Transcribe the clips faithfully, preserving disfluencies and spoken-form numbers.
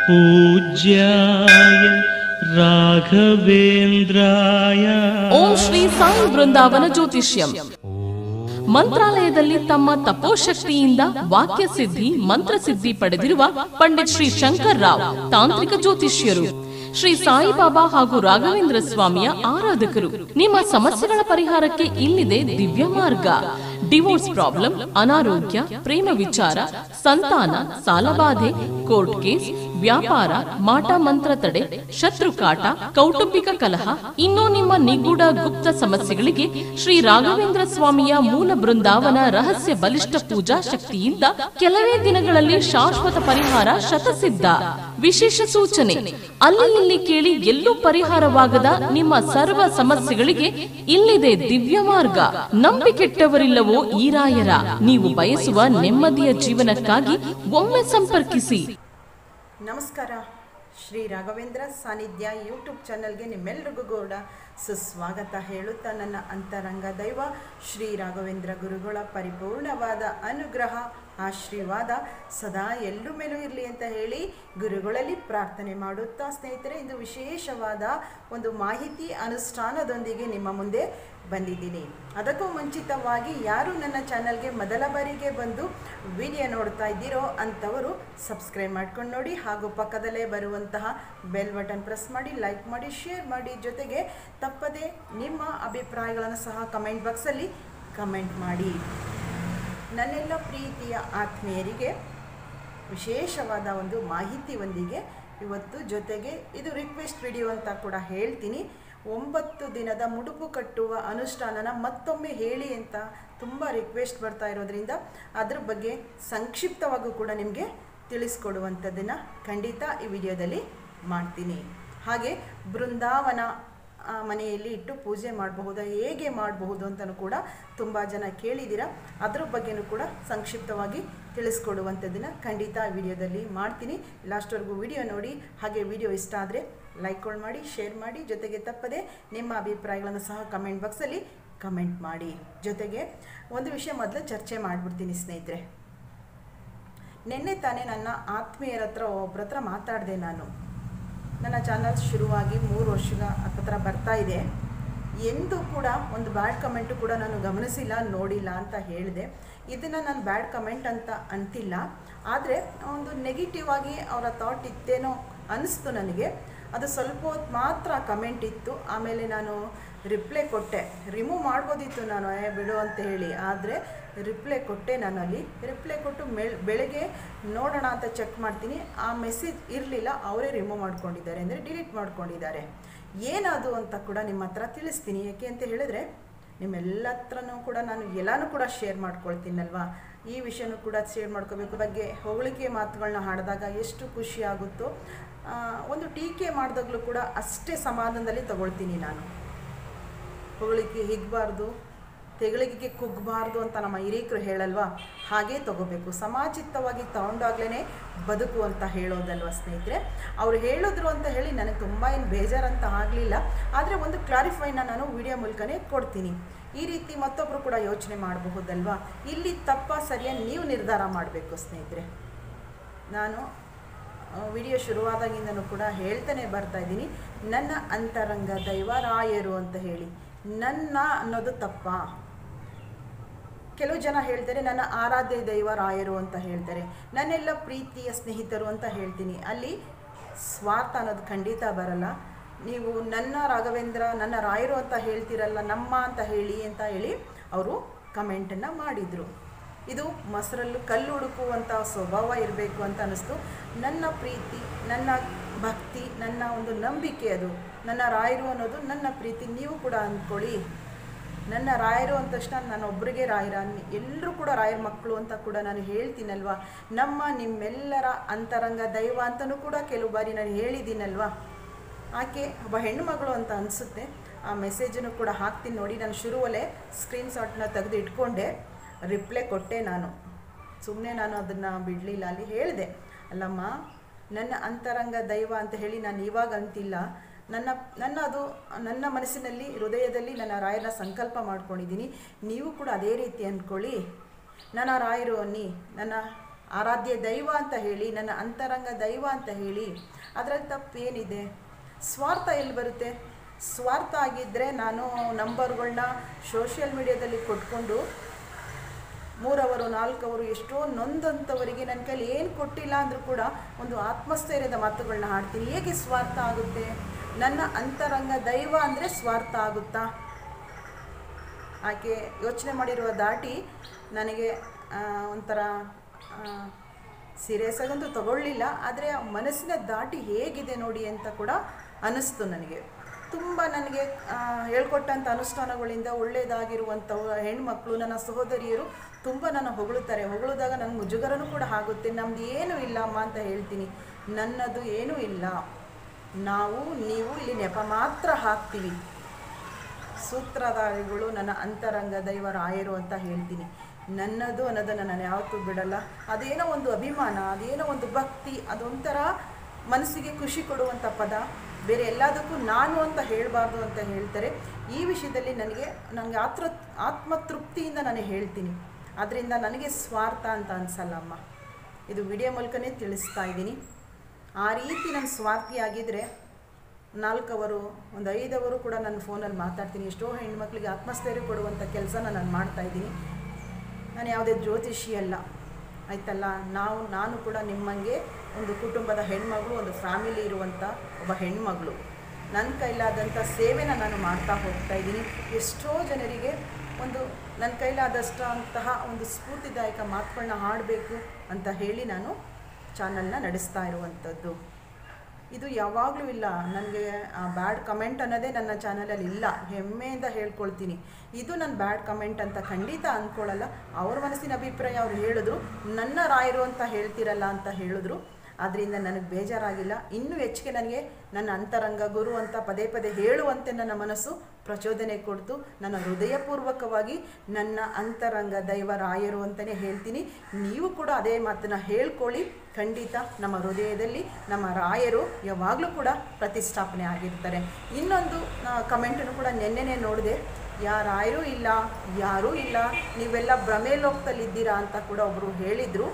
पूज्याय ರಾಘವೇಂದ್ರಾಯ. ಓಂ ಶ್ರೀ ಸಾಯಿ ಬೃಂದಾವನ ಜ್ಯೋತಿಷ್ಯಂ. ಮಂತ್ರಾಲಯದಲ್ಲಿ ತಮ್ಮ ತಪೋಶಕ್ತಿಯಿಂದ ವಾಕ್ಯ ಸಿದ್ಧಿ ಮಂತ್ರಸಿದ್ಧಿ ಪಡೆದಿರುವ ಪಂಡಿತ್ ಶ್ರೀ ಶಂಕರ್ ರಾವ್ ತಾಂತ್ರಿಕ ಜ್ಯೋತಿಷ್ಯರು. ಶ್ರೀ ಸಾಯಿಬಾಬಾ ಹಾಗೂ ರಾಘವೇಂದ್ರ ಸ್ವಾಮಿಯ ಆರಾಧಕರು. ನಿಮ್ಮ ಸಮಸ್ಯೆಗಳ ಪರಿಹಾರಕ್ಕೆ ಇಲ್ಲಿದೆ ದಿವ್ಯ ಮಾರ್ಗ. ಡಿವೋರ್ಸ್ ಪ್ರಾಬ್ಲಮ್, ಅನಾರೋಗ್ಯ, ಪ್ರೇಮ ವಿಚಾರ, ಸಂತಾನ, ಸಾಲಬಾಧೆ, ಕೋರ್ಟ್ ಕೇಸ್, ವ್ಯಾಪಾರ, ಮಾಟ ಮಂತ್ರ ತಡೆ, ಶತ್ರುಕಾಟ, ಕೌಟುಂಬಿಕ ಕಲಹ, ಇನ್ನೂ ನಿಮ್ಮ ನಿಗೂಢ ಗುಪ್ತ ಸಮಸ್ಯೆಗಳಿಗೆ ಶ್ರೀ ರಾಘವೇಂದ್ರ ಸ್ವಾಮಿಯ ಮೂಲ ಬೃಂದಾವನ ರಹಸ್ಯ ಬಲಿಷ್ಠ ಪೂಜಾ ಶಕ್ತಿಯಿಂದ ಕೆಲವೇ ದಿನಗಳಲ್ಲಿ ಶಾಶ್ವತ ಪರಿಹಾರ ಶತಸಿದ್ಧ. ವಿಶೇಷ ಸೂಚನೆ: ಅಲ್ಲಿ ಇಲ್ಲಿ ಕೇಳಿ ಎಲ್ಲೂ ಪರಿಹಾರವಾಗದ ನಿಮ್ಮ ಸರ್ವ ಸಮಸ್ಯೆಗಳಿಗೆ ಇಲ್ಲಿದೆ ದಿವ್ಯ ಮಾರ್ಗ. ನಂಬಿಕೆಟ್ಟವರಿಲ್ಲವೋ ಈ ರಾಯರ. ನೀವು ಬಯಸುವ ನೆಮ್ಮದಿಯ ಜೀವನಕ್ಕಾಗಿ ಒಮ್ಮೆ ಸಂಪರ್ಕಿಸಿ. ನಮಸ್ಕಾರ. ಶ್ರೀ ರಾಘವೇಂದ್ರ ಸಾನ್ನಿಧ್ಯ ಯೂಟ್ಯೂಬ್ ಚಾನಲ್ಗೆ ನಿಮ್ಮೆಲ್ಲರಿಗೂ ಕೂಡ ಸುಸ್ವಾಗತ ಹೇಳುತ್ತಾ, ನನ್ನ ಅಂತರಂಗ ದೈವ ಶ್ರೀ ರಾಘವೇಂದ್ರ ಗುರುಗಳ ಪರಿಪೂರ್ಣವಾದ ಅನುಗ್ರಹ ಆಶೀರ್ವಾದ ಸದಾ ಎಲ್ಲರ ಮೇಲೂ ಇರಲಿ ಅಂತ ಹೇಳಿ ಗುರುಗಳಲ್ಲಿ ಪ್ರಾರ್ಥನೆ ಮಾಡುತ್ತಾ, ಸ್ನೇಹಿತರೆ, ಇದು ವಿಶೇಷವಾದ ಒಂದು ಮಾಹಿತಿ ಅನುಷ್ಠಾನದೊಂದಿಗೆ ನಿಮ್ಮ ಮುಂದೆ ಬಂದಿದ್ದೀನಿ. ಅದಕ್ಕೂ ಮುಂಚಿತವಾಗಿ ಯಾರು ನನ್ನ ಚಾನಲ್ಗೆ ಮೊದಲ ಬಾರಿಗೆ ಬಂದು ವಿಡಿಯೋ ನೋಡ್ತಾ ಇದ್ದೀರೋ ಅಂಥವರು ಸಬ್ಸ್ಕ್ರೈಬ್ ಮಾಡ್ಕೊಂಡು ನೋಡಿ, ಹಾಗೂ ಪಕ್ಕದಲ್ಲೇ ಬರುವಂತಹ ಬೆಲ್ ಬಟನ್ ಪ್ರೆಸ್ ಮಾಡಿ, ಲೈಕ್ ಮಾಡಿ, ಶೇರ್ ಮಾಡಿ, ಜೊತೆಗೆ ತಪ್ಪದೆ ನಿಮ್ಮ ಅಭಿಪ್ರಾಯಗಳನ್ನು ಸಹ ಕಮೆಂಟ್ ಬಾಕ್ಸಲ್ಲಿ ಕಮೆಂಟ್ ಮಾಡಿ. ನನ್ನೆಲ್ಲ ಪ್ರೀತಿಯ ಆತ್ಮೀಯರಿಗೆ ವಿಶೇಷವಾದ ಒಂದು ಮಾಹಿತಿಯೊಂದಿಗೆ ಇವತ್ತು, ಜೊತೆಗೆ ಇದು ರಿಕ್ವೆಸ್ಟ್ ವಿಡಿಯೋ ಅಂತ ಕೂಡ ಹೇಳ್ತೀನಿ. ಒಂಬತ್ತು ದಿನದ ಮುಡುಪು ಕಟ್ಟುವ ಅನುಷ್ಠಾನನ ಮತ್ತೊಮ್ಮೆ ಹೇಳಿ ಅಂತ ತುಂಬ ರಿಕ್ವೆಸ್ಟ್ ಬರ್ತಾ ಇರೋದ್ರಿಂದ ಅದ್ರ ಬಗ್ಗೆ ಸಂಕ್ಷಿಪ್ತವಾಗೂ ಕೂಡ ನಿಮಗೆ ತಿಳಿಸ್ಕೊಡುವಂಥದ್ದನ್ನು ಖಂಡಿತ ಈ ವಿಡಿಯೋದಲ್ಲಿ ಮಾಡ್ತೀನಿ. ಹಾಗೆ ಬೃಂದಾವನ ಮನೆಯಲ್ಲಿ ಇಟ್ಟು ಪೂಜೆ ಮಾಡಬಹುದಾ, ಹೇಗೆ ಮಾಡಬಹುದು ಅಂತಲೂ ಕೂಡ ತುಂಬ ಜನ ಕೇಳಿದ್ದೀರಾ. ಅದ್ರ ಬಗ್ಗೆನೂ ಕೂಡ ಸಂಕ್ಷಿಪ್ತವಾಗಿ ತಿಳಿಸ್ಕೊಡುವಂಥದ್ದನ್ನು ಖಂಡಿತ ವಿಡಿಯೋದಲ್ಲಿ ಮಾಡ್ತೀನಿ. ಲಾಸ್ಟ್ವರೆಗೂ ವಿಡಿಯೋ ನೋಡಿ. ಹಾಗೆ ವಿಡಿಯೋ ಇಷ್ಟ ಆದರೆ ಲೈಕ್ಗಳು ಮಾಡಿ, ಶೇರ್ ಮಾಡಿ, ಜೊತೆಗೆ ತಪ್ಪದೆ ನಿಮ್ಮ ಅಭಿಪ್ರಾಯಗಳನ್ನು ಸಹ ಕಮೆಂಟ್ ಬಾಕ್ಸಲ್ಲಿ ಕಮೆಂಟ್ ಮಾಡಿ. ಜೊತೆಗೆ ಒಂದು ವಿಷಯ ಮೊದಲು ಚರ್ಚೆ ಮಾಡಿಬಿಡ್ತೀನಿ ಸ್ನೇಹಿತರೆ. ನಿನ್ನೆ ತಾನೇ ನನ್ನ ಆತ್ಮೀಯರ ಹತ್ರ ಒಬ್ಬರ ಹತ್ರ ಮಾತಾಡಿದೆ. ನಾನು ನನ್ನ ಚಾನಲ್ ಶುರುವಾಗಿ ಮೂರು ವರ್ಷದ ಹತ್ರ ಬರ್ತಾ ಇದೆ. ಎಂದೂ ಕೂಡ ಒಂದು ಬ್ಯಾಡ್ ಕಮೆಂಟು ಕೂಡ ನಾನು ಗಮನಿಸಿಲ್ಲ, ನೋಡಿಲ್ಲ ಅಂತ ಹೇಳಿದೆ. ಇದನ್ನು ನಾನು ಬ್ಯಾಡ್ ಕಮೆಂಟ್ ಅಂತ ಅಂತಿಲ್ಲ, ಆದರೆ ಒಂದು ನೆಗೆಟಿವ್ ಆಗಿ ಅವರ ಥಾಟ್ ಇತ್ತೇನೋ ಅನ್ನಿಸ್ತು ನನಗೆ. ಅದು ಸ್ವಲ್ಪ ಹೊತ್ತು ಮಾತ್ರ ಕಮೆಂಟ್ ಇತ್ತು. ಆಮೇಲೆ ನಾನು ರಿಪ್ಲೈ ಕೊಟ್ಟೆ. ರಿಮೂವ್ ಮಾಡ್ಬೋದಿತ್ತು ನಾನು, ಏ ಬಿಡು ಅಂತ ಹೇಳಿ, ಆದರೆ ರಿಪ್ಲೈ ಕೊಟ್ಟೆ. ನಾನು ಅಲ್ಲಿ ರಿಪ್ಲೈ ಕೊಟ್ಟು ಮೇಲ್ ಬೆಳಗ್ಗೆ ನೋಡೋಣ ಅಂತ ಚೆಕ್ ಮಾಡ್ತೀನಿ, ಆ ಮೆಸೇಜ್ ಇರಲಿಲ್ಲ. ಅವರೇ ರಿಮೂವ್ ಮಾಡ್ಕೊಂಡಿದ್ದಾರೆ, ಅಂದರೆ ಡಿಲೀಟ್ ಮಾಡ್ಕೊಂಡಿದ್ದಾರೆ. ಏನದು ಅಂತ ಕೂಡ ನಿಮ್ಮ ಹತ್ರ ತಿಳಿಸ್ತೀನಿ. ಯಾಕೆ ಅಂತ ಹೇಳಿದ್ರೆ, ನಿಮ್ಮೆಲ್ಲ ಹತ್ರನೂ ಕೂಡ ನಾನು ಎಲ್ಲನೂ ಕೂಡ ಶೇರ್ ಮಾಡ್ಕೊಳ್ತೀನಲ್ವಾ. ಈ ವಿಷಯನೂ ಕೂಡ ಶೇರ್ ಮಾಡ್ಕೋಬೇಕು. ಬಗ್ಗೆ ಹೊಗಳಿಕೆ ಮಾತುಗಳನ್ನ ಹಾಡಿದಾಗ ಎಷ್ಟು ಖುಷಿ ಆಗುತ್ತೋ, ಒಂದು ಟೀಕೆ ಮಾಡಿದಾಗಲೂ ಕೂಡ ಅಷ್ಟೇ ಸಮಾಧಾನದಲ್ಲಿ ತಗೊಳ್ತೀನಿ ನಾನು. ಹೊಗಳಿಕೆ ಹಿಗ್ಬಾರ್ದು, ತೆಗಳಿಗೆಗೆ ಕುಗ್ಗಬಾರ್ದು ಅಂತ ನಮ್ಮ ಹಿರಿಯರು ಹೇಳಲ್ವಾ, ಹಾಗೇ ತಗೋಬೇಕು. ಸಮಾಜಿತವಾಗಿ ತಗೊಂಡಾಗ್ಲೇ ಬದುಕು ಅಂತ ಹೇಳೋದಲ್ವ ಸ್ನೇಹಿತರೆ. ಅವ್ರು ಹೇಳಿದ್ರು ಅಂತ ಹೇಳಿ ನನಗೆ ತುಂಬ ಏನು ಬೇಜಾರಂತ ಆಗಲಿಲ್ಲ, ಆದರೆ ಒಂದು ಕ್ಲಾರಿಫೈನ ನಾನು ವಿಡಿಯೋ ಮೂಲಕನೇ ಕೊಡ್ತೀನಿ. ಈ ರೀತಿ ಮತ್ತೊಬ್ಬರು ಕೂಡ ಯೋಚನೆ ಮಾಡಬಹುದಲ್ವಾ. ಇಲ್ಲಿ ತಪ್ಪ ಸರಿಯಾಗಿ ನೀವು ನಿರ್ಧಾರ ಮಾಡಬೇಕು ಸ್ನೇಹಿತರೆ. ನಾನು ವಿಡಿಯೋ ಶುರುವಾದಾಗಿಂದನೂ ಕೂಡ ಹೇಳ್ತಾನೆ ಬರ್ತಾ ಇದ್ದೀನಿ, ನನ್ನ ಅಂತರಂಗ ದೈವ ರಾಯರು ಅಂತ ಹೇಳಿ. ನನ್ನ ಅನ್ನೋದು ತಪ್ಪ. ಕೆಲವು ಜನ ಹೇಳ್ತಾರೆ ನನ್ನ ಆರಾಧ್ಯ ದೈವ ರಾಯರು ಅಂತ ಹೇಳ್ತಾರೆ, ನನ್ನೆಲ್ಲ ಪ್ರೀತಿಯ ಸ್ನೇಹಿತರು ಅಂತ ಹೇಳ್ತೀನಿ. ಅಲ್ಲಿ ಸ್ವಾರ್ಥ ಅನ್ನೋದು ಖಂಡಿತ ಬರಲ್ಲ. ನೀವು ನನ್ನ ರಾಘವೇಂದ್ರ, ನನ್ನ ರಾಯರು ಅಂತ ಹೇಳ್ತಿರಲ್ಲ, ನಮ್ಮ ಅಂತ ಹೇಳಿ ಅಂತ ಹೇಳಿ ಅವರು ಕಮೆಂಟನ್ನು ಮಾಡಿದರು. ಇದು ಮೊಸರಲ್ಲೂ ಕಲ್ಲು ಹುಡುಕುವಂಥ ಸ್ವಭಾವ ಇರಬೇಕು ಅಂತ ಅನ್ನಿಸ್ತು. ನನ್ನ ಪ್ರೀತಿ, ನನ್ನ ಭಕ್ತಿ, ನನ್ನ ಒಂದು ನಂಬಿಕೆ, ಅದು ನನ್ನ ರಾಯರು ಅನ್ನೋದು ನನ್ನ ಪ್ರೀತಿ. ನೀವು ಕೂಡ ಅಂದ್ಕೊಳ್ಳಿ, ನನ್ನ ರಾಯರು ಅಂದ ತಕ್ಷಣ ನಾನು ಒಬ್ಬರಿಗೆ ರಾಯರ, ಎಲ್ಲರೂ ಕೂಡ ರಾಯರ ಮಕ್ಕಳು ಅಂತ ಕೂಡ ನಾನು ಹೇಳ್ತೀನಲ್ವ. ನಮ್ಮ ನಿಮ್ಮೆಲ್ಲರ ಅಂತರಂಗ ದೈವ ಅಂತಲೂ ಕೂಡ ಕೆಲವು ಬಾರಿ ನಾನು ಹೇಳಿದ್ದೀನಲ್ವ. ಆಕೆ ಒಬ್ಬ ಹೆಣ್ಣು ಮಗಳು ಅಂತ ಅನಿಸುತ್ತೆ. ಆ ಮೆಸೇಜನ್ನು ಕೂಡ ಹಾಕ್ತೀನಿ ನೋಡಿ. ನಾನು ಶುರುವಲ್ಲೇ ಸ್ಕ್ರೀನ್ಶಾಟ್ನ ತೆಗೆದು ಇಟ್ಕೊಂಡೆ, ರಿಪ್ಲೈ ಕೊಟ್ಟೆ. ನಾನು ಸುಮ್ಮನೆ ನಾನು ಅದನ್ನು ಬಿಡಲಿಲ್ಲ. ಅಲ್ಲಿ ಹೇಳಿದೆ, ಅಲ್ಲಮ್ಮ ನನ್ನ ಅಂತರಂಗ ದೈವ ಅಂತ ಹೇಳಿ ನಾನು ಇವಾಗ ಅಂತಿಲ್ಲ. ನನ್ನ ನನ್ನ ಅದು ನನ್ನ ಮನಸ್ಸಿನಲ್ಲಿ, ಹೃದಯದಲ್ಲಿ ನನ್ನ ರಾಯರ ಸಂಕಲ್ಪ ಮಾಡ್ಕೊಂಡಿದ್ದೀನಿ. ನೀವು ಕೂಡ ಅದೇ ರೀತಿ ಅಂದ್ಕೊಳ್ಳಿ. ನನ್ನ ರಾಯರು ಅನ್ನಿ, ನನ್ನ ಆರಾಧ್ಯ ದೈವ ಅಂತ ಹೇಳಿ, ನನ್ನ ಅಂತರಂಗ ದೈವ ಅಂತ ಹೇಳಿ. ಅದರಲ್ಲಿ ತಪ್ಪೇನಿದೆ? ಸ್ವಾರ್ಥ ಎಲ್ಲಿ ಬರುತ್ತೆ? ಸ್ವಾರ್ಥ ಆಗಿದ್ದರೆ ನಾನು ನಂಬರ್ಗಳನ್ನ ಸೋಷಿಯಲ್ ಮೀಡಿಯಾದಲ್ಲಿ ಕೊಟ್ಕೊಂಡು ಮೂರವರು ನಾಲ್ಕವರು ಎಷ್ಟೋ ನೊಂದಂಥವರಿಗೆ ನನ್ನ ಕೈಲಿ ಏನು ಕೊಟ್ಟಿಲ್ಲ ಅಂದರೂ ಕೂಡ ಒಂದು ಆತ್ಮಸ್ಥೈರ್ಯದ ಮಾತುಗಳನ್ನ ಹಾಡ್ತೀನಿ. ಹೇಗೆ ಸ್ವಾರ್ಥ ಆಗುತ್ತೆ? ನನ್ನ ಅಂತರಂಗ ದೈವ ಅಂದರೆ ಸ್ವಾರ್ಥ ಆಗುತ್ತಾ? ಆಕೆ ಯೋಚನೆ ಮಾಡಿರುವ ದಾಟಿ ನನಗೆ ಒಂಥರ ಸೀರಿಯಸ್ ಆಗಂತೂ ತಗೊಳ್ಳಿಲ್ಲ, ಆದರೆ ಆ ಮನಸ್ಸಿನ ದಾಟಿ ಹೇಗಿದೆ ನೋಡಿ ಅಂತ ಕೂಡ ಅನ್ನಿಸ್ತು ನನಗೆ. ತುಂಬ ನನಗೆ ಹೇಳ್ಕೊಟ್ಟಂಥ ಅನುಷ್ಠಾನಗಳಿಂದ ಒಳ್ಳೆಯದಾಗಿರುವಂಥವು ಹೆಣ್ಮಕ್ಳು, ನನ್ನ ಸಹೋದರಿಯರು ತುಂಬ ನನ್ನ ಹೊಗಳುತ್ತಾರೆ. ಹೊಗಳಿದಾಗ ನನಗೆ ಮುಜುಗರನೂ ಕೂಡ ಆಗುತ್ತೆ. ನಮ್ಮದು ಏನೂ ಇಲ್ಲ ಅಮ್ಮ ಅಂತ ಹೇಳ್ತೀನಿ. ನನ್ನದು ಏನೂ ಇಲ್ಲ, ನಾವು ನೀವು ಇಲ್ಲಿ ನೆಪ ಮಾತ್ರ ಹಾಕ್ತೀವಿ. ಸೂತ್ರಧಾರಿಗಳು ನನ್ನ ಅಂತರಂಗ ದೈವ ರಾಯರು ಅಂತ ಹೇಳ್ತೀನಿ. ನನ್ನದು ಅನ್ನೋದನ್ನು ನಾನು ಯಾವತ್ತೂ ಬಿಡಲ್ಲ. ಅದೇನೋ ಒಂದು ಅಭಿಮಾನ, ಅದೇನೋ ಒಂದು ಭಕ್ತಿ, ಅದೊಂಥರ ಮನಸ್ಸಿಗೆ ಖುಷಿ ಕೊಡುವಂಥ ಪದ. ಬೇರೆ ಎಲ್ಲದಕ್ಕೂ ನಾನು ಅಂತ ಹೇಳಬಾರ್ದು ಅಂತ ಹೇಳ್ತಾರೆ. ಈ ವಿಷಯದಲ್ಲಿ ನನಗೆ ನನಗೆ ಆತ್ರ ಆತ್ಮತೃಪ್ತಿಯಿಂದ ನಾನು ಹೇಳ್ತೀನಿ. ಅದರಿಂದ ನನಗೆ ಸ್ವಾರ್ಥ ಅಂತ ಅನಿಸಲ್ಲಮ್ಮ. ಇದು ವಿಡಿಯೋ ಮೂಲಕನೇ ತಿಳಿಸ್ತಾ ಇದ್ದೀನಿ. ಆ ರೀತಿ ನನ್ನ ಸ್ವಾರ್ಥಿಯಾಗಿದ್ದರೆ ನಾಲ್ಕವರು ಒಂದು ಐದವರು ಕೂಡ ನನ್ನ ಫೋನಲ್ಲಿ ಮಾತಾಡ್ತೀನಿ. ಎಷ್ಟೋ ಹೆಣ್ಮಕ್ಳಿಗೆ ಆತ್ಮಸ್ಥೈರ್ಯ ಕೊಡುವಂಥ ಕೆಲಸನ ನಾನು ಮಾಡ್ತಾಯಿದ್ದೀನಿ. ನಾನು ಯಾವುದೇ ಜ್ಯೋತಿಷಿ ಅಲ್ಲ, ಆಯ್ತಲ್ಲ. ನಾವು ನಾನು ಕೂಡ ನಿಮ್ಮಂಗೆ ಒಂದು ಕುಟುಂಬದ ಹೆಣ್ಮಗಳು, ಒಂದು ಫ್ಯಾಮಿಲಿ ಇರುವಂಥ ಒಬ್ಬ ಹೆಣ್ಮಗಳು. ನನ್ನ ಕೈಲಾದಂಥ ಸೇವೆನ ನಾನು ಮಾಡ್ತಾ ಹೋಗ್ತಾ ಇದ್ದೀನಿ. ಎಷ್ಟೋ ಜನರಿಗೆ ಒಂದು ನನ್ನ ಕೈಲಾದಷ್ಟಂತಹ ಒಂದು ಸ್ಫೂರ್ತಿದಾಯಕ ಮಾತುಗಳನ್ನ ಹಾಡಬೇಕು ಅಂತ ಹೇಳಿ ನಾನು ಚಾನಲ್ನ ನಡೆಸ್ತಾ ಇರುವಂಥದ್ದು. ಇದು ಯಾವಾಗಲೂ ಇಲ್ಲ. ನನಗೆ ಬ್ಯಾಡ್ ಕಮೆಂಟ್ ಅನ್ನೋದೇ ನನ್ನ ಚಾನಲಲ್ಲಿ ಇಲ್ಲ, ಹೆಮ್ಮೆಯಿಂದ ಹೇಳ್ಕೊಳ್ತೀನಿ. ಇದು ನನ್ನ ಬ್ಯಾಡ್ ಕಮೆಂಟ್ ಅಂತ ಖಂಡಿತ ಅಂದ್ಕೊಳ್ಳಲ್ಲ. ಅವ್ರ ಮನಸ್ಸಿನ ಅಭಿಪ್ರಾಯ ಅವ್ರು ಹೇಳಿದ್ರು, ನನ್ನ ರಾಯರು ಅಂತ ಹೇಳ್ತಿರಲ್ಲ ಅಂತ ಹೇಳಿದ್ರು. ಆದ್ದರಿಂದ ನನಗೆ ಬೇಜಾರಾಗಿಲ್ಲ. ಇನ್ನೂ ಹೆಚ್ಚಿಗೆ ನನಗೆ ನನ್ನ ಅಂತರಂಗ ಗುರು ಅಂತ ಪದೇ ಪದೇ ಹೇಳುವಂತೆ ನನ್ನ ಮನಸ್ಸು ಪ್ರಚೋದನೆ ಕೊಡ್ತು. ನನ್ನ ಹೃದಯಪೂರ್ವಕವಾಗಿ ನನ್ನ ಅಂತರಂಗ ದೈವ ರಾಯರು ಅಂತಲೇ ಹೇಳ್ತೀನಿ. ನೀವು ಕೂಡ ಅದೇ ಮಾತನ್ನು ಹೇಳ್ಕೊಳ್ಳಿ. ಖಂಡಿತ ನಮ್ಮ ಹೃದಯದಲ್ಲಿ ನಮ್ಮ ರಾಯರು ಯಾವಾಗಲೂ ಕೂಡ ಪ್ರತಿಷ್ಠಾಪನೆ ಆಗಿರ್ತಾರೆ. ಇನ್ನೊಂದು ಕಮೆಂಟನ್ನು ಕೂಡ ನೆನ್ನೆನೇ ನೋಡಿದೆ. ಯಾರಾಯರೂ ಇಲ್ಲ, ಯಾರೂ ಇಲ್ಲ, ನೀವೆಲ್ಲ ಭ್ರಮೇಲೋಕದಲ್ಲಿದ್ದೀರಾ ಅಂತ ಕೂಡ ಒಬ್ಬರು ಹೇಳಿದರು.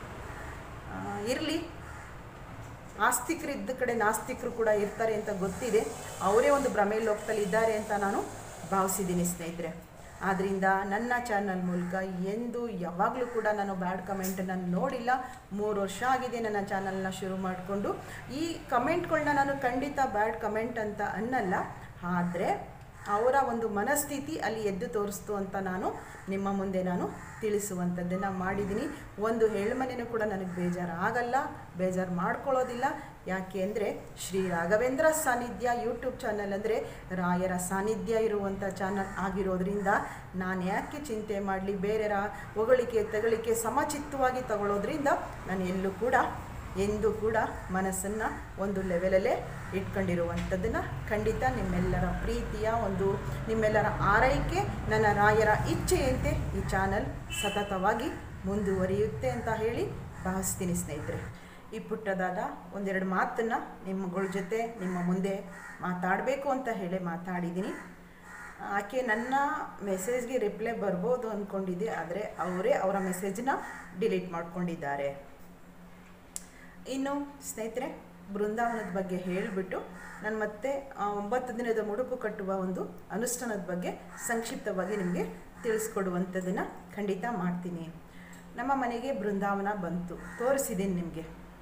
ಇರಲಿ, ಆಸ್ತಿಕರು ಇದ್ದ ಕಡೆ ನಾಸ್ತಿಕರು ಕೂಡ ಇರ್ತಾರೆ ಅಂತ ಗೊತ್ತಿದೆ. ಅವರೇ ಒಂದು ಭ್ರಮೇಲೋಕದಲ್ಲಿ ಇದ್ದಾರೆ ಅಂತ ನಾನು ಭಾವಿಸಿದ್ದೀನಿ ಸ್ನೇಹಿತರೆ. ಆದ್ದರಿಂದ ನನ್ನ ಚಾನಲ್ ಮೂಲಕ ಎಂದು ಯಾವಾಗಲೂ ಕೂಡ ನಾನು ಬ್ಯಾಡ್ ಕಮೆಂಟನ್ನು ನೋಡಿಲ್ಲ. ಮೂರು ವರ್ಷ ಆಗಿದೆ ನನ್ನ ಚಾನಲ್ನ ಶುರು ಮಾಡಿಕೊಂಡು. ಈ ಕಮೆಂಟ್ಗಳನ್ನ ನಾನು ಖಂಡಿತ ಬ್ಯಾಡ್ ಕಮೆಂಟ್ ಅಂತ ಅನ್ನಲ್ಲ, ಆದರೆ ಅವರ ಒಂದು ಮನಸ್ಥಿತಿ ಅಲ್ಲಿ ಎದ್ದು ತೋರಿಸ್ತು ಅಂತ ನಾನು ನಿಮ್ಮ ಮುಂದೆ ನಾನು ತಿಳಿಸುವಂಥದ್ದನ್ನು ಮಾಡಿದ್ದೀನಿ. ಒಂದು ಹೆಣ್ಮನೆಯೂ ಕೂಡ ನನಗೆ ಬೇಜಾರು ಆಗಲ್ಲ, ಬೇಜಾರು ಮಾಡ್ಕೊಳ್ಳೋದಿಲ್ಲ. ಯಾಕೆ ಅಂದರೆ ಶ್ರೀ ರಾಘವೇಂದ್ರ ಸಾನ್ನಿಧ್ಯ ಯೂಟ್ಯೂಬ್ ಚಾನಲ್ ಅಂದರೆ ರಾಯರ ಸಾನ್ನಿಧ್ಯ ಇರುವಂಥ ಚಾನಲ್ ಆಗಿರೋದ್ರಿಂದ ನಾನು ಯಾಕೆ ಚಿಂತೆ ಮಾಡಲಿ? ಬೇರೆರ ಹೊಗಳಿಕೆ ತಗಳಿಕೆ ಸಮಚಿತ್ತವಾಗಿ ತಗೊಳ್ಳೋದ್ರಿಂದ ನಾನು ಎಲ್ಲೂ ಕೂಡ ಎಂದೂ ಕೂಡ ಮನಸ್ಸನ್ನು ಒಂದು ಲೆವೆಲಲ್ಲೇ ಇಟ್ಕೊಂಡಿರುವಂಥದ್ದನ್ನು ಖಂಡಿತ ನಿಮ್ಮೆಲ್ಲರ ಪ್ರೀತಿಯ ಒಂದು ನಿಮ್ಮೆಲ್ಲರ ಆರೈಕೆ, ನನ್ನ ರಾಯರ ಇಚ್ಛೆಯಂತೆ ಈ ಚಾನಲ್ ಸತತವಾಗಿ ಮುಂದುವರಿಯುತ್ತೆ ಅಂತ ಹೇಳಿ ಭಾವಿಸ್ತೀನಿ ಸ್ನೇಹಿತರೆ. ಈ ಪುಟ್ಟದಾದ ಒಂದೆರಡು ಮಾತನ್ನು ನಿಮ್ಮಗಳ ಜೊತೆ ನಿಮ್ಮ ಮುಂದೆ ಮಾತಾಡಬೇಕು ಅಂತ ಹೇಳಿ ಮಾತಾಡಿದ್ದೀನಿ. ಆಕೆ ನನ್ನ ಮೆಸೇಜ್ಗೆ ರಿಪ್ಲೈ ಬರ್ಬೋದು ಅಂದ್ಕೊಂಡಿದ್ದೆ, ಆದರೆ ಅವರೇ ಅವರ ಮೆಸೇಜನ್ನ ಡಿಲೀಟ್ ಮಾಡ್ಕೊಂಡಿದ್ದಾರೆ. ಇನ್ನು ಸ್ನೇಹಿತರೆ, ಬೃಂದಾವನದ ಬಗ್ಗೆ ಹೇಳಿಬಿಟ್ಟು ನಾನು ಮತ್ತೆ ಒಂಬತ್ತು ದಿನದ ಮುಡುಪು ಕಟ್ಟುವ ಒಂದು ಅನುಷ್ಠಾನದ ಬಗ್ಗೆ ಸಂಕ್ಷಿಪ್ತವಾಗಿ ನಿಮಗೆ ತಿಳಿಸ್ಕೊಡುವಂಥದ್ದನ್ನು ಖಂಡಿತ ಮಾಡ್ತೀನಿ. ನಮ್ಮ ಮನೆಗೆ ಬೃಂದಾವನ ಬಂತು, ತೋರಿಸಿದ್ದೀನಿ ನಿಮಗೆ.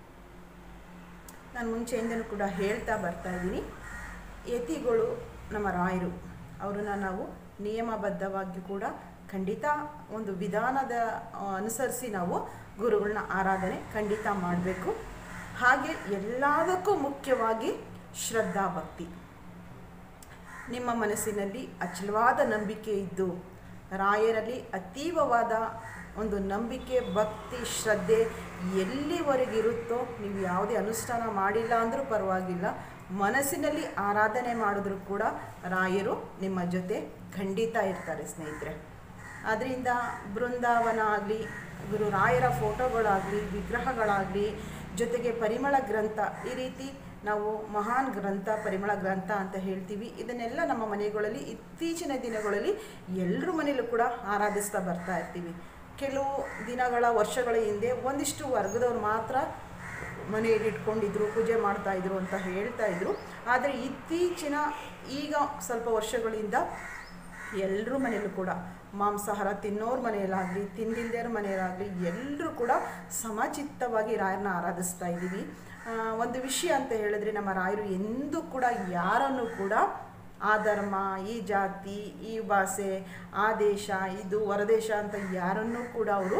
ನಾನು ಮುಂಚೆಯಿಂದನೂ ಕೂಡ ಹೇಳ್ತಾ ಬರ್ತಾಯಿದ್ದೀನಿ. ಯತಿಗಳು ನಮ್ಮ ರಾಯರು, ಅವರನ್ನು ನಾವು ನಿಯಮಬದ್ಧವಾಗಿ ಕೂಡ ಖಂಡಿತ ಒಂದು ವಿಧಾನದ ಅನುಸರಿಸಿ ನಾವು ಗುರುಗಳನ್ನ ಆರಾಧನೆ ಖಂಡಿತ ಮಾಡಬೇಕು. ಹಾಗೆ ಎಲ್ಲದಕ್ಕೂ ಮುಖ್ಯವಾಗಿ ಶ್ರದ್ಧಾ ಭಕ್ತಿ. ನಿಮ್ಮ ಮನಸ್ಸಿನಲ್ಲಿ ಅಚಲವಾದ ನಂಬಿಕೆ ಇದ್ದು ರಾಯರಲ್ಲಿ ಅತೀವವಾದ ಒಂದು ನಂಬಿಕೆ, ಭಕ್ತಿ, ಶ್ರದ್ಧೆ ಎಲ್ಲಿವರೆಗಿರುತ್ತೋ, ನೀವು ಯಾವುದೇ ಅನುಷ್ಠಾನ ಮಾಡಿಲ್ಲ ಅಂದರೂ ಪರವಾಗಿಲ್ಲ, ಮನಸ್ಸಿನಲ್ಲಿ ಆರಾಧನೆ ಮಾಡಿದ್ರೂ ಕೂಡ ರಾಯರು ನಿಮ್ಮ ಜೊತೆ ಖಂಡಿತ ಇರ್ತಾರೆ ಸ್ನೇಹಿತರೆ. ಅದರಿಂದ ಬೃಂದಾವನ ಆಗಲಿ, ಗುರು ರಾಯರ ಫೋಟೋಗಳಾಗಲಿ, ವಿಗ್ರಹಗಳಾಗಲಿ, ಜೊತೆಗೆ ಪರಿಮಳ ಗ್ರಂಥ, ಈ ರೀತಿ ನಾವು ಮಹಾನ್ ಗ್ರಂಥ, ಪರಿಮಳ ಗ್ರಂಥ ಅಂತ ಹೇಳ್ತೀವಿ. ಇದನ್ನೆಲ್ಲ ನಮ್ಮ ಮನೆಗಳಲ್ಲಿ ಇತ್ತೀಚಿನ ದಿನಗಳಲ್ಲಿ ಎಲ್ಲರ ಮನೆಯಲ್ಲೂ ಕೂಡ ಆರಾಧಿಸ್ತಾ ಬರ್ತಾ ಇರ್ತೀವಿ. ಕೆಲವು ದಿನಗಳ ವರ್ಷಗಳ ಹಿಂದೆ ಒಂದಿಷ್ಟು ವರ್ಗದವ್ರು ಮಾತ್ರ ಮನೆಯಲ್ಲಿ ಇಟ್ಕೊಂಡಿದ್ರು, ಪೂಜೆ ಮಾಡ್ತಾಯಿದ್ರು ಅಂತ ಹೇಳ್ತಾ ಇದ್ರು. ಆದರೆ ಇತ್ತೀಚಿನ ಈಗ ಸ್ವಲ್ಪ ವರ್ಷಗಳಿಂದ ಎಲ್ಲರ ಮನೆಯಲ್ಲೂ ಕೂಡ ಮಾಂಸಾಹಾರ ತಿನ್ನೋರ ಮನೆಯಲ್ಲಾಗಲಿ ತಿಂದಿಲ್ದೇರ ಮನೆಯಲ್ಲಾಗಲಿ ಎಲ್ಲರೂ ಕೂಡ ಸಮಚಿತ್ತವಾಗಿ ರಾಯರನ್ನ ಆರಾಧಿಸ್ತಾ ಇದ್ದೀವಿ. ಒಂದು ವಿಷಯ ಅಂತ ಹೇಳಿದ್ರೆ, ನಮ್ಮ ರಾಯರು ಎಂದೂ ಕೂಡ ಯಾರನ್ನು ಕೂಡ ಆ ಧರ್ಮ, ಈ ಜಾತಿ, ಈ ಭಾಷೆ, ಆ ದೇಶ, ಇದು ಹೊರದೇಶ ಅಂತ ಯಾರನ್ನೂ ಕೂಡ ಅವರು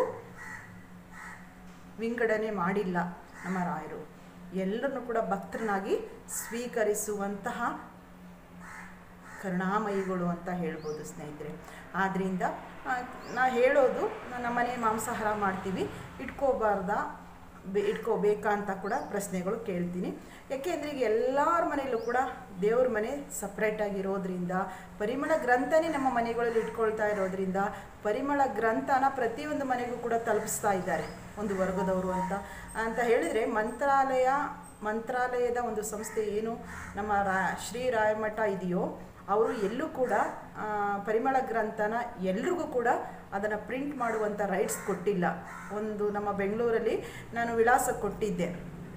ವಿಂಗಡಣೆ ಮಾಡಿಲ್ಲ. ನಮ್ಮ ರಾಯರು ಎಲ್ಲರನ್ನು ಕೂಡ ಭಕ್ತರನ್ನಾಗಿ ಸ್ವೀಕರಿಸುವಂತಹ ಕರುಣಾಮಯಿಗಳು ಅಂತ ಹೇಳ್ಬೋದು ಸ್ನೇಹಿತರೆ. ಆದ್ದರಿಂದ ನಾ ಹೇಳೋದು, ನಮ್ಮನೆ ಮಾಂಸಾಹಾರ ಮಾಡ್ತೀವಿ, ಇಟ್ಕೋಬಾರ್ದಾ ಬೆ ಇಟ್ಕೋಬೇಕಾ ಅಂತ ಕೂಡ ಪ್ರಶ್ನೆಗಳು ಕೇಳ್ತೀನಿ. ಯಾಕೆಂದರೆ ಈಗ ಎಲ್ಲರ ಮನೆಯಲ್ಲೂ ಕೂಡ ದೇವ್ರ ಮನೆ ಸಪ್ರೇಟಾಗಿರೋದ್ರಿಂದ, ಪರಿಮಳ ಗ್ರಂಥನೇ ನಮ್ಮ ಮನೆಗಳಲ್ಲಿ ಇಟ್ಕೊಳ್ತಾ ಇರೋದ್ರಿಂದ, ಪರಿಮಳ ಗ್ರಂಥನ ಪ್ರತಿಯೊಂದು ಮನೆಗೂ ಕೂಡ ತಲುಪಿಸ್ತಾ ಇದ್ದಾರೆ ಒಂದು ವರ್ಗದವರು ಅಂತ ಅಂತ ಹೇಳಿದರೆ, ಮಂತ್ರಾಲಯ ಮಂತ್ರಾಲಯದ ಒಂದು ಸಂಸ್ಥೆ ಏನು ನಮ್ಮ ರಾ ಶ್ರೀ ರಾಯಮಠ ಇದೆಯೋ, ಅವರು ಎಲ್ಲೂ ಕೂಡ ಪರಿಮಳ ಗ್ರಂಥನ ಎಲ್ರಿಗೂ ಕೂಡ ಅದನ್ನು ಪ್ರಿಂಟ್ ಮಾಡುವಂಥ ರೈಟ್ಸ್ ಕೊಟ್ಟಿಲ್ಲ. ಒಂದು ನಮ್ಮ ಬೆಂಗಳೂರಲ್ಲಿ ನಾನು ವಿಳಾಸ ಕೊಟ್ಟಿದ್ದೆ,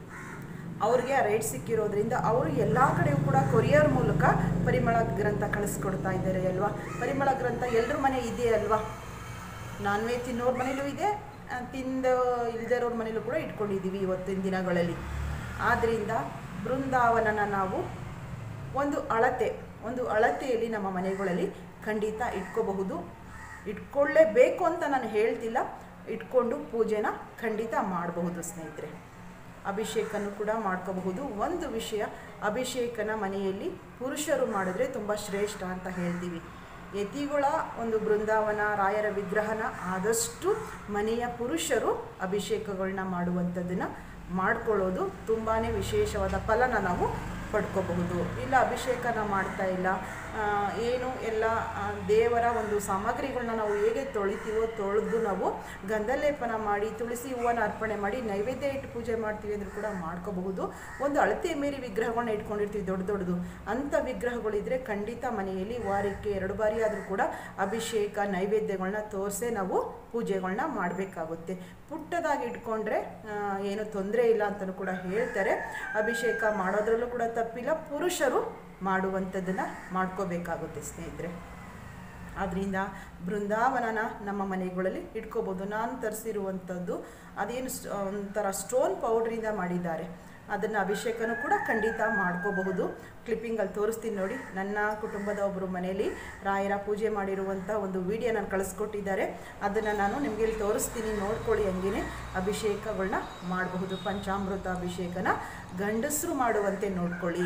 ಅವ್ರಿಗೆ ಆ ರೈಟ್ ಸಿಕ್ಕಿರೋದ್ರಿಂದ ಅವರು ಎಲ್ಲ ಕಡೆಯೂ ಕೂಡ ಕೊರಿಯರ್ ಮೂಲಕ ಪರಿಮಳ ಗ್ರಂಥ ಕಳಿಸ್ಕೊಡ್ತಾ ಇದ್ದಾರೆ ಅಲ್ವಾ. ಪರಿಮಳ ಗ್ರಂಥ ಎಲ್ಲರ ಮನೆ ಇದೆ ಅಲ್ವಾ. ನಾನ್ ವೆಜ್ ತಿನ್ನೋರ ಮನೇಲೂ ಇದೆ, ತಿಂದು ಇಲ್ದಿರೋರ ಮನೇಲೂ ಕೂಡ ಇಟ್ಕೊಂಡಿದ್ದೀವಿ ಇವತ್ತಿನ ದಿನಗಳಲ್ಲಿ. ಆದ್ದರಿಂದ ಬೃಂದಾವನನ ನಾವು ಒಂದು ಅಳತೆ ಒಂದು ಅಳತೆಯಲ್ಲಿ ನಮ್ಮ ಮನೆಗಳಲ್ಲಿ ಖಂಡಿತ ಇಟ್ಕೋಬಹುದು. ಇಟ್ಕೊಳ್ಳೇಬೇಕು ಅಂತ ನಾನು ಹೇಳ್ತಿಲ್ಲ, ಇಟ್ಕೊಂಡು ಪೂಜೆನ ಖಂಡಿತ ಮಾಡಬಹುದು ಸ್ನೇಹಿತರೆ. ಅಭಿಷೇಕನೂ ಕೂಡ ಮಾಡ್ಕೋಬಹುದು. ಒಂದು ವಿಷಯ, ಅಭಿಷೇಕನ ಮನೆಯಲ್ಲಿ ಪುರುಷರು ಮಾಡಿದ್ರೆ ತುಂಬ ಶ್ರೇಷ್ಠ ಅಂತ ಹೇಳ್ತೀವಿ. ಯತಿಗಳ ಒಂದು ಬೃಂದಾವನ ರಾಯರ ವಿಗ್ರಹನ ಆದಷ್ಟು ಮನೆಯ ಪುರುಷರು ಅಭಿಷೇಕಗಳನ್ನ ಮಾಡುವಂಥದ್ದನ್ನು ಮಾಡ್ಕೊಳ್ಳೋದು ತುಂಬಾ ವಿಶೇಷವಾದ ಫಲನ ನಾವು ಪಡ್ಕೋಬಹುದು. ಇಲ್ಲ ಅಭಿಷೇಕನ ಮಾಡ್ತಾ ಇಲ್ಲ, ಏನು ಎಲ್ಲ ದೇವರ ಒಂದು ಸಾಮಗ್ರಿಗಳನ್ನ ನಾವು ಹೇಗೆ ತೊಳಿತೀವೋ ತೊಳೆದು ನಾವು ಗಂಧಲೇಪನ ಮಾಡಿ ತುಳಸಿ ಹೂವನ್ನ ಅರ್ಪಣೆ ಮಾಡಿ ನೈವೇದ್ಯ ಇಟ್ಟು ಪೂಜೆ ಮಾಡ್ತೀವಿ ಅಂದರೂ ಕೂಡ ಮಾಡ್ಕೋಬಹುದು. ಒಂದು ಅಳತೆ ಮೀರಿ ವಿಗ್ರಹಗಳನ್ನ ಇಟ್ಕೊಂಡಿರ್ತೀವಿ ದೊಡ್ಡ ದೊಡ್ಡದು, ಅಂಥ ವಿಗ್ರಹಗಳಿದ್ರೆ ಖಂಡಿತ ಮನೆಯಲ್ಲಿ ವಾರಕ್ಕೆ ಎರಡು ಬಾರಿ ಆದರೂ ಕೂಡ ಅಭಿಷೇಕ ನೈವೇದ್ಯಗಳನ್ನ ತೋರಿಸೇ ನಾವು ಪೂಜೆಗಳನ್ನ ಮಾಡಬೇಕಾಗುತ್ತೆ. ಪುಟ್ಟದಾಗಿ ಇಟ್ಕೊಂಡ್ರೆ ಏನು ತೊಂದರೆ ಇಲ್ಲ ಅಂತಲೂ ಕೂಡ ಹೇಳ್ತಾರೆ. ಅಭಿಷೇಕ ಮಾಡೋದ್ರಲ್ಲೂ ಕೂಡ ತಪ್ಪಿಲ್ಲ, ಪುರುಷರು ಮಾಡುವಂಥದ್ದನ್ನು ಮಾಡ್ಕೋಬೇಕಾಗುತ್ತೆ ಸ್ನೇಹಿತರೆ. ಆದ್ದರಿಂದ ಬೃಂದಾವನನ ನಮ್ಮ ಮನೆಗಳಲ್ಲಿ ಇಟ್ಕೋಬೋದು. ನಾನು ತರಿಸಿರುವಂಥದ್ದು ಅದೇನು ಒಂಥರ ಸ್ಟೋನ್ ಪೌಡ್ರಿಂದ ಮಾಡಿದ್ದಾರೆ, ಅದನ್ನು ಅಭಿಷೇಕನೂ ಕೂಡ ಖಂಡಿತ ಮಾಡ್ಕೋಬಹುದು. ಕ್ಲಿಪ್ಪಿಂಗಲ್ಲಿ ತೋರಿಸ್ತೀನಿ ನೋಡಿ. ನನ್ನ ಕುಟುಂಬದ ಒಬ್ಬರು ಮನೆಯಲ್ಲಿ ರಾಯರ ಪೂಜೆ ಮಾಡಿರುವಂಥ ಒಂದು ವಿಡಿಯೋ ನಾನು ಕಳಿಸ್ಕೊಟ್ಟಿದ್ದಾರೆ, ಅದನ್ನು ನಾನು ನಿಮಗೆ ಇಲ್ಲಿ ತೋರಿಸ್ತೀನಿ, ನೋಡ್ಕೊಳ್ಳಿ. ಹಂಗೇ ಅಭಿಷೇಕಗಳನ್ನ ಮಾಡಬಹುದು. ಪಂಚಾಮೃತ ಅಭಿಷೇಕನ ಗಂಡಸರು ಮಾಡುವಂತೆ ನೋಡ್ಕೊಳ್ಳಿ.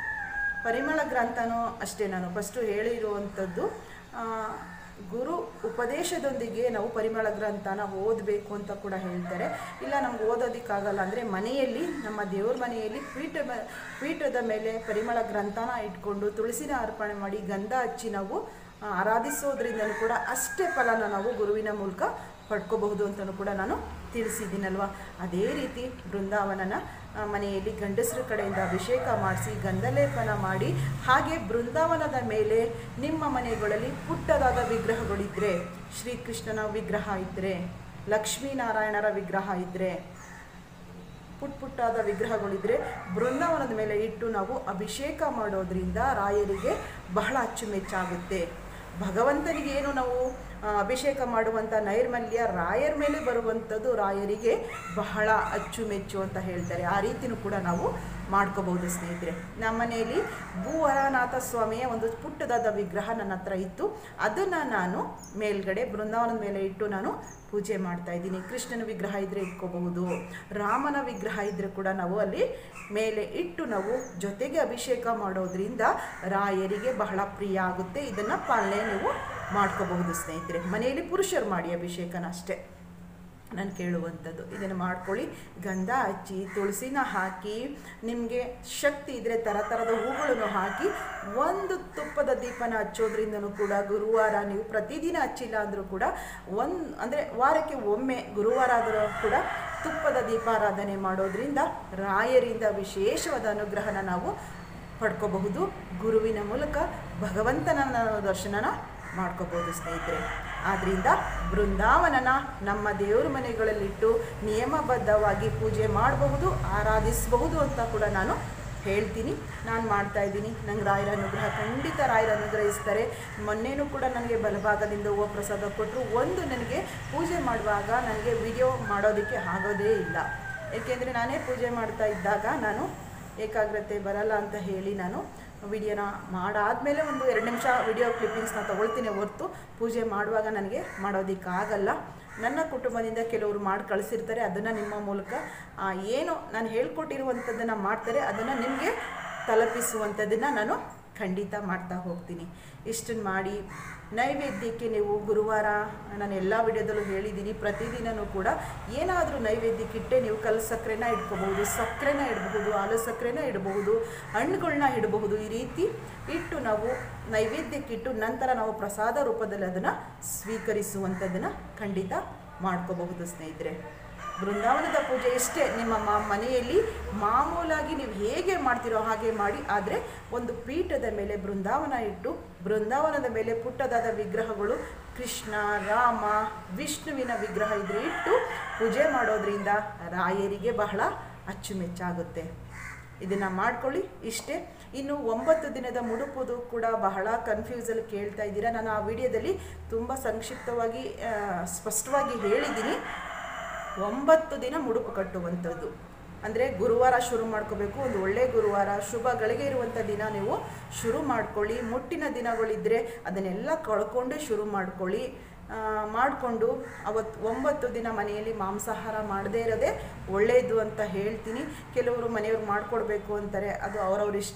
ಪರಿಮಳ ಗ್ರಂಥನೂ ಅಷ್ಟೇ, ನಾನು ಫಸ್ಟು ಹೇಳಿರುವಂಥದ್ದು ಗುರು ಉಪದೇಶದೊಂದಿಗೆ ನಾವು ಪರಿಮಳ ಗ್ರಂಥನ ಓದಬೇಕು ಅಂತ ಕೂಡ ಹೇಳ್ತಾರೆ. ಇಲ್ಲ ನಮ್ಗೆ ಓದೋದಕ್ಕಾಗಲ್ಲ ಅಂದರೆ ಮನೆಯಲ್ಲಿ ನಮ್ಮ ದೇವ್ರ ಮನೆಯಲ್ಲಿ ಪೀಠ ಪೀಠದ ಮೇಲೆ ಪರಿಮಳ ಗ್ರಂಥನ ಇಟ್ಕೊಂಡು ತುಳಸಿನ ಅರ್ಪಣೆ ಮಾಡಿ ಗಂಧ ಹಚ್ಚಿ ನಾವು ಆರಾಧಿಸೋದ್ರಿಂದಲೂ ಕೂಡ ಅಷ್ಟೇ ಫಲನ ನಾವು ಗುರುವಿನ ಮೂಲಕ ಪಡ್ಕೋಬಹುದು ಅಂತಲೂ ಕೂಡ ನಾನು ತಿಳಿಸಿದ್ದೀನಲ್ವ. ಅದೇ ರೀತಿ ಬೃಂದಾವನನ ಮನೆಯಲ್ಲಿ ಗಂಡಸರ ಕಡೆಯಿಂದ ಅಭಿಷೇಕ ಮಾಡಿಸಿ ಗಂಧಲೇಪನ ಮಾಡಿ, ಹಾಗೆ ಬೃಂದಾವನದ ಮೇಲೆ ನಿಮ್ಮ ಮನೆಗಳಲ್ಲಿ ಪುಟ್ಟದಾದ ವಿಗ್ರಹಗಳಿದ್ದರೆ, ಶ್ರೀಕೃಷ್ಣನ ವಿಗ್ರಹ ಇದ್ದರೆ, ಲಕ್ಷ್ಮೀನಾರಾಯಣರ ವಿಗ್ರಹ ಇದ್ದರೆ, ಪುಟ್ಟ ಪುಟ್ಟಾದ ವಿಗ್ರಹಗಳಿದ್ದರೆ ಬೃಂದಾವನದ ಮೇಲೆ ಇಟ್ಟು ನಾವು ಅಭಿಷೇಕ ಮಾಡೋದ್ರಿಂದ ರಾಯರಿಗೆ ಬಹಳ ಅಚ್ಚುಮೆಚ್ಚಾಗುತ್ತೆ. ಭಗವಂತನಿಗೆ ಏನು ನಾವು ಅಭಿಷೇಕ ಮಾಡುವಂಥ ನೈರ್ಮಲ್ಯ ರಾಯರ ಮೇಲೆ ಬರುವಂಥದ್ದು ರಾಯರಿಗೆ ಬಹಳ ಅಚ್ಚುಮೆಚ್ಚು ಅಂತ ಹೇಳ್ತಾರೆ. ಆ ರೀತಿಯೂ ಕೂಡ ನಾವು ಮಾಡ್ಕೋಬಹುದು ಸ್ನೇಹಿತರೆ. ನಮ್ಮ ಮನೆಯಲ್ಲಿ ಭೂವರನಾಥ ಸ್ವಾಮಿಯ ಒಂದು ಪುಟ್ಟದಾದ ವಿಗ್ರಹ ನನ್ನ ಹತ್ರ ಇತ್ತು, ಅದನ್ನು ನಾನು ಮೇಲ್ಗಡೆ ಬೃಂದಾವನದ ಮೇಲೆ ಇಟ್ಟು ನಾನು ಪೂಜೆ ಮಾಡ್ತಾ ಇದ್ದೀನಿ. ಕೃಷ್ಣನ ವಿಗ್ರಹ ಇದ್ದರೆ ಇಟ್ಕೋಬಹುದು, ರಾಮನ ವಿಗ್ರಹ ಇದ್ದರೆ ಕೂಡ ನಾವು ಅಲ್ಲಿ ಮೇಲೆ ಇಟ್ಟು ನಾವು ಜೊತೆಗೆ ಅಭಿಷೇಕ ಮಾಡೋದ್ರಿಂದ ರಾಯರಿಗೆ ಬಹಳ ಪ್ರಿಯ ಆಗುತ್ತೆ. ಇದನ್ನು ಪಾಲನೆ ನೀವು ಮಾಡ್ಕೋಬಹುದು ಸ್ನೇಹಿತರೆ. ಮನೆಯಲ್ಲಿ ಪುರುಷರು ಮಾಡಿ ಅಭಿಷೇಕನ ಅಷ್ಟೇ ನಾನು ಕೇಳುವಂಥದ್ದು. ಇದನ್ನು ಮಾಡ್ಕೊಳ್ಳಿ. ಗಂಧ ಹಚ್ಚಿ ತುಳಸಿನ ಹಾಕಿ, ನಿಮಗೆ ಶಕ್ತಿ ಇದ್ದರೆ ಥರ ಥರದ ಹೂಗಳನ್ನು ಹಾಕಿ ಒಂದು ತುಪ್ಪದ ದೀಪನ ಹಚ್ಚೋದ್ರಿಂದನೂ ಕೂಡ ಗುರುವಾರ ನೀವು ಪ್ರತಿದಿನ ಹಚ್ಚಿಲ್ಲ ಅಂದರೂ ಕೂಡ ಒಂದು ಅಂದರೆ ವಾರಕ್ಕೆ ಒಮ್ಮೆ ಗುರುವಾರ ಆದರೂ ಕೂಡ ತುಪ್ಪದ ದೀಪಾರಾಧನೆ ಮಾಡೋದ್ರಿಂದ ರಾಯರಿಂದ ವಿಶೇಷವಾದ ಅನುಗ್ರಹನ ನಾವು ಪಡ್ಕೋಬಹುದು. ಗುರುವಿನ ಮೂಲಕ ಭಗವಂತನ ದರ್ಶನನ ಮಾಡ್ಕೋಬೋದು ಸ್ನೇಹಿತರೆ. ಆದ್ದರಿಂದ ಬೃಂದಾವನನ ನಮ್ಮ ದೇವರ ಮನೆಗಳಲ್ಲಿಟ್ಟು ನಿಯಮಬದ್ಧವಾಗಿ ಪೂಜೆ ಮಾಡಬಹುದು, ಆರಾಧಿಸಬಹುದು ಅಂತ ಕೂಡ ನಾನು ಹೇಳ್ತೀನಿ. ನಾನು ಮಾಡ್ತಾ ಇದ್ದೀನಿ. ನಂಗೆ ರಾಯರ ಅನುಗ್ರಹ ಖಂಡಿತ ರಾಯರ ಅನುಗ್ರಹಿಸ್ತಾರೆ. ಮೊನ್ನೆನೂ ಕೂಡ ನನಗೆ ಬಲಭಾಗದಿಂದ ಹೂವು ಪ್ರಸಾದ ಕೊಟ್ಟರು. ಒಂದು ನನಗೆ ಪೂಜೆ ಮಾಡುವಾಗ ನನಗೆ ವಿಡಿಯೋ ಮಾಡೋದಕ್ಕೆ ಆಗೋದೇ ಇಲ್ಲ. ಏಕೆಂದರೆ ನಾನೇ ಪೂಜೆ ಮಾಡ್ತಾ ಇದ್ದಾಗ ನಾನು ಏಕಾಗ್ರತೆ ಬರಲ್ಲ ಅಂತ ಹೇಳಿ ನಾನು ವಿಡಿಯೋನ ಮಾಡಾದಮೇಲೆ ಒಂದು ಎರಡು ನಿಮಿಷ ವಿಡಿಯೋ ಕ್ಲಿಪ್ಪಿಂಗ್ಸ್ನ ತೊಗೊಳ್ತೀನಿ ಹೊರತು ಪೂಜೆ ಮಾಡುವಾಗ ನನಗೆ ಮಾಡೋದಕ್ಕಾಗಲ್ಲ. ನನ್ನ ಕುಟುಂಬದಿಂದ ಕೆಲವರು ಮಾಡಿ ಕಳಿಸಿರ್ತಾರೆ. ಅದನ್ನು ನಿಮ್ಮ ಮೂಲಕ ಏನು ನಾನು ಹೇಳ್ಕೊಟ್ಟಿರುವಂಥದ್ದನ್ನು ಮಾಡ್ತಾರೆ, ಅದನ್ನು ನಿಮಗೆ ತಲುಪಿಸುವಂಥದ್ದನ್ನು ನಾನು ಖಂಡಿತ ಮಾಡ್ತಾ ಹೋಗ್ತೀನಿ. ಇಷ್ಟನ್ನು ಮಾಡಿ ನೈವೇದ್ಯಕ್ಕೆ ನೀವು ಗುರುವಾರ ನಾನು ಎಲ್ಲ ವಿಡಿಯೋದಲ್ಲೂ ಹೇಳಿದ್ದೀನಿ, ಪ್ರತಿದಿನವೂ ಕೂಡ ಏನಾದರೂ ನೈವೇದ್ಯಕ್ಕಿಟ್ಟೆ ನೀವು ಕಲ್ಲು ಸಕ್ಕರೆನ ಇಡ್ಕೋಬಹುದು, ಸಕ್ಕರೆನ ಇಡಬಹುದು, ಹಾಲು ಸಕ್ಕರೆನ ಇಡಬಹುದು, ಹಣ್ಣುಗಳನ್ನ ಇಡಬಹುದು. ಈ ರೀತಿ ಇಟ್ಟು ನಾವು ನೈವೇದ್ಯಕ್ಕಿಟ್ಟು ನಂತರ ನಾವು ಪ್ರಸಾದ ರೂಪದಲ್ಲಿ ಅದನ್ನು ಸ್ವೀಕರಿಸುವಂಥದ್ದನ್ನು ಖಂಡಿತ ಮಾಡ್ಕೋಬಹುದು ಸ್ನೇಹಿತರೆ. ಬೃಂದಾವನದ ಪೂಜೆ ಇಷ್ಟೇ. ನಿಮ್ಮ ಮಾ ಮನೆಯಲ್ಲಿ ಮಾಮೂಲಾಗಿ ನೀವು ಹೇಗೆ ಮಾಡ್ತೀರೋ ಹಾಗೆ ಮಾಡಿ. ಆದರೆ ಒಂದು ಪೀಠದ ಮೇಲೆ ಬೃಂದಾವನ ಇಟ್ಟು ಬೃಂದಾವನದ ಮೇಲೆ ಪುಟ್ಟದಾದ ವಿಗ್ರಹಗಳು ಕೃಷ್ಣ, ರಾಮ, ವಿಷ್ಣುವಿನ ವಿಗ್ರಹ ಇದ್ರೆ ಇಟ್ಟು ಪೂಜೆ ಮಾಡೋದ್ರಿಂದ ರಾಯರಿಗೆ ಬಹಳ ಅಚ್ಚುಮೆಚ್ಚಾಗುತ್ತೆ. ಇದನ್ನು ಮಾಡ್ಕೊಳ್ಳಿ. ಇಷ್ಟೇ. ಇನ್ನು ಒಂಬತ್ತು ದಿನದ ಮುಡುಪುದು ಕೂಡ ಬಹಳ ಕನ್ಫ್ಯೂಸಲ್ಲಿ ಕೇಳ್ತಾ ಇದ್ದೀರಾ. ನಾನು ಆ ವಿಡಿಯೋದಲ್ಲಿ ತುಂಬ ಸಂಕ್ಷಿಪ್ತವಾಗಿ ಸ್ಪಷ್ಟವಾಗಿ ಹೇಳಿದ್ದೀನಿ. ಒಂಬತ್ತು ದಿನ ಮುಡುಪು ಕಟ್ಟುವಂಥದ್ದು ಅಂದರೆ ಗುರುವಾರ ಶುರು ಮಾಡ್ಕೋಬೇಕು. ಒಂದು ಒಳ್ಳೆಯ ಗುರುವಾರ ಶುಭ ಗಳಿಗೆ ಇರುವಂಥ ದಿನ ನೀವು ಶುರು ಮಾಡ್ಕೊಳ್ಳಿ. ಮುಟ್ಟಿನ ದಿನಗಳಿದ್ದರೆ ಅದನ್ನೆಲ್ಲ ಕಳ್ಕೊಂಡೇ ಶುರು ಮಾಡ್ಕೊಳ್ಳಿ. ಮಾಡಿಕೊಂಡು ಅವತ್ತು ಒಂಬತ್ತು ದಿನ ಮನೆಯಲ್ಲಿ ಮಾಂಸಾಹಾರ ಮಾಡದೇ ಇರೋದೇ ಒಳ್ಳೆಯದು ಅಂತ ಹೇಳ್ತೀನಿ. ಕೆಲವರು ಮನೆಯವ್ರು ಮಾಡಿಕೊಡ್ಬೇಕು ಅಂತಾರೆ, ಅದು ಅವರವ್ರ ಇಷ್ಟ.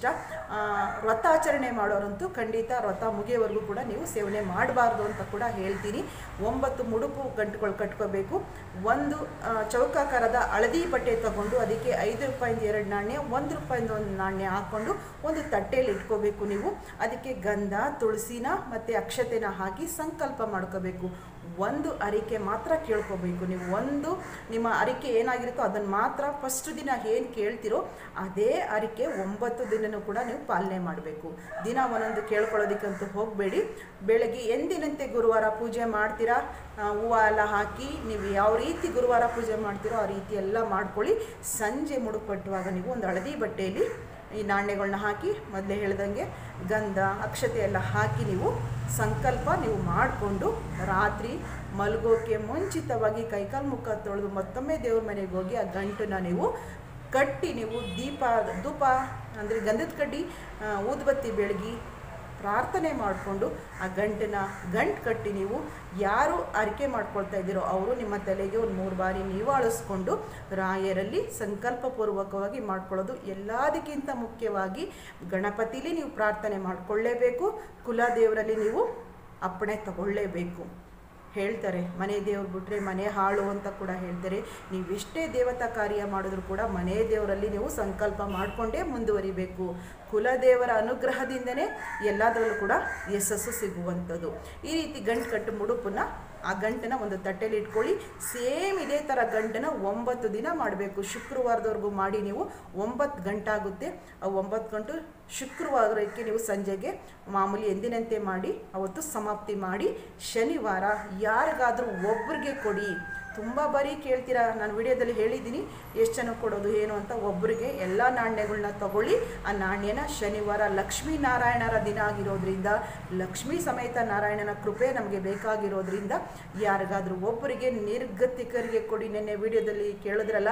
ವ್ರತಾಚರಣೆ ಮಾಡೋರಂತೂ ಖಂಡಿತ ವ್ರತ ಮುಗಿಯೋವರೆಗೂ ಕೂಡ ನೀವು ಸೇವನೆ ಮಾಡಬಾರ್ದು ಅಂತ ಕೂಡ ಹೇಳ್ತೀನಿ. ಒಂಬತ್ತು ಮುಡುಪು ಗಂಟುಗಳು ಕಟ್ಕೋಬೇಕು. ಒಂದು ಚೌಕಾಕಾರದ ಹಳದಿ ಬಟ್ಟೆ ತಗೊಂಡು ಅದಕ್ಕೆ ಐದು ರೂಪಾಯಿಂದ ಎರಡು ನಾಣ್ಯ, ಒಂದು ರೂಪಾಯಿಂದ ಒಂದು ನಾಣ್ಯ ಹಾಕ್ಕೊಂಡು ಒಂದು ತಟ್ಟೆಯಲ್ಲಿ ಇಟ್ಕೋಬೇಕು. ನೀವು ಅದಕ್ಕೆ ಗಂಧ, ತುಳಸಿನ ಮತ್ತು ಅಕ್ಷತೆನ ಹಾಕಿ ಸಂಕಲ್ಪ ಮಾಡ್ಕೋಬೇಕು. ಒಂದು ಅರಿಕೆ ಮಾತ್ರ ಕೇಳ್ಕೋಬೇಕು. ನೀವು ಒಂದು ನಿಮ್ಮ ಅರಿಕೆ ಏನಾಗಿರುತ್ತೋ ಅದನ್ನು ಮಾತ್ರ ಫಸ್ಟ್ ದಿನ ಏನು ಕೇಳ್ತಿರೋ ಅದೇ ಅರಿಕೆ ಒಂಬತ್ತು ದಿನವೂ ಕೂಡ ನೀವು ಪಾಲನೆ ಮಾಡಬೇಕು. ದಿನ ಒಂದೊಂದು ಕೇಳ್ಕೊಳ್ಳೋದಕ್ಕಂತೂ ಹೋಗಬೇಡಿ. ಬೆಳಗ್ಗೆ ಎಂದಿನಂತೆ ಗುರುವಾರ ಪೂಜೆ ಮಾಡ್ತೀರಾ, ಹೂವು ಎಲ್ಲ ಹಾಕಿ ನೀವು ಯಾವ ರೀತಿ ಗುರುವಾರ ಪೂಜೆ ಮಾಡ್ತೀರೋ ಆ ರೀತಿ ಎಲ್ಲ ಮಾಡ್ಕೊಳ್ಳಿ. ಸಂಜೆ ಮುಡುಪಟ್ಟುವಾಗ ನೀವು ಒಂದು ಹಳದಿ ಬಟ್ಟೆಯಲ್ಲಿ ಈ ನಾಣ್ಯಗಳನ್ನ ಹಾಕಿ ಮೊದಲೇ ಹೇಳ್ದಂಗೆ ಗಂಧ, ಅಕ್ಷತೆ ಎಲ್ಲ ಹಾಕಿ ನೀವು ಸಂಕಲ್ಪ ನೀವು ಮಾಡಿಕೊಂಡು ರಾತ್ರಿ ಮಲಗೋಕ್ಕೆ ಮುಂಚಿತವಾಗಿ ಕೈಕಾಲು ಮುಖ ತೊಳೆದು ಮತ್ತೊಮ್ಮೆ ದೇವ್ರ ಮನೆಗೆ ಹೋಗಿ ಆ ಗಂಟನ್ನ ನೀವು ಕಟ್ಟಿ ನೀವು ದೀಪ ಧೂಪ ಅಂದರೆ ಗಂಧದ ಕಡ್ಡಿ ಊದುಬತ್ತಿ ಬೆಳಗಿ ಪ್ರಾರ್ಥನೆ ಮಾಡಿಕೊಂಡು ಆ ಗಂಟನ್ನ ಗಂಟು ಕಟ್ಟಿ ನೀವು ಯಾರು ಅರಿಕೆ ಮಾಡ್ಕೊಳ್ತಾ ಇದ್ದೀರೋ ಅವರು ನಿಮ್ಮ ತಲೆಗೆ ಒಂದು ಮೂರು ಬಾರಿ ನೀವು ಅಳಿಸ್ಕೊಂಡು ರಾಯರಲ್ಲಿ ಸಂಕಲ್ಪಪೂರ್ವಕವಾಗಿ ಮಾಡ್ಕೊಳ್ಳೋದು. ಎಲ್ಲದಕ್ಕಿಂತ ಮುಖ್ಯವಾಗಿ ಗಣಪತಿಲಿ ನೀವು ಪ್ರಾರ್ಥನೆ ಮಾಡಿಕೊಳ್ಳೇಬೇಕು. ಕುಲದೇವರಲ್ಲಿ ನೀವು ಅಪ್ಪಣೆ ತಗೊಳ್ಳೇಬೇಕು. ಹೇಳ್ತಾರೆ ಮನೆ ದೇವ್ರು ಬಿಟ್ಟರೆ ಮನೆ ಹಾಳು ಅಂತ ಕೂಡ ಹೇಳ್ತಾರೆ. ನೀವೆಷ್ಟೇ ದೇವತಾ ಕಾರ್ಯ ಮಾಡಿದ್ರು ಕೂಡ ಮನೆ ದೇವರಲ್ಲಿ ನೀವು ಸಂಕಲ್ಪ ಮಾಡಿಕೊಂಡೇ ಮುಂದುವರಿಬೇಕು. ಕುಲದೇವರ ಅನುಗ್ರಹದಿಂದನೇ ಎಲ್ಲದರಲ್ಲೂ ಕೂಡ ಯಶಸ್ಸು ಸಿಗುವಂಥದ್ದು. ಈ ರೀತಿ ಗಂಟು ಕಟ್ಟು ಮುಡುಪನ್ನ ಆ ಗಂಟನ್ನ ಒಂದು ತಟ್ಟೆಯಲ್ಲಿ ಇಟ್ಕೊಳ್ಳಿ. ಸೇಮ್ ಇದೇ ಥರ ಗಂಟನ್ನ ಒಂಬತ್ತು ದಿನ ಮಾಡಬೇಕು. ಶುಕ್ರವಾರದವರೆಗೂ ಮಾಡಿ ನೀವು ಒಂಬತ್ತು ಗಂಟಾಗುತ್ತೆ. ಆ ಒಂಬತ್ತು ಗಂಟು ಶುಕ್ರವಾರಕ್ಕೆ ನೀವು ಸಂಜೆಗೆ ಮಾಮೂಲಿ ಎಂದಿನಂತೆ ಮಾಡಿ ಅವತ್ತು ಸಮಾಪ್ತಿ ಮಾಡಿ ಶನಿವಾರ ಯಾರಿಗಾದರೂ ಒಬ್ಬರಿಗೆ ಕೊಡಿ. ತುಂಬ ಬಾರಿ ಕೇಳ್ತೀರಾ, ನಾನು ವಿಡಿಯೋದಲ್ಲಿ ಹೇಳಿದ್ದೀನಿ ಎಷ್ಟು ಜನ ಕೊಡೋದು ಏನು ಅಂತ. ಒಬ್ಬರಿಗೆ ಎಲ್ಲ ನಾಣ್ಯಗಳನ್ನ ತಗೊಳ್ಳಿ. ಆ ನಾಣ್ಯನ ಶನಿವಾರ ಲಕ್ಷ್ಮೀ ನಾರಾಯಣರ ದಿನ ಆಗಿರೋದ್ರಿಂದ ಲಕ್ಷ್ಮೀ ಸಮೇತ ನಾರಾಯಣನ ಕೃಪೆ ನಮಗೆ ಬೇಕಾಗಿರೋದ್ರಿಂದ ಯಾರಿಗಾದರೂ ಒಬ್ಬರಿಗೆ ನಿರ್ಗತಿಕರಿಗೆ ಕೊಡಿ. ನೆನ್ನೆ ವಿಡಿಯೋದಲ್ಲಿ ಕೇಳಿದ್ರಲ್ಲ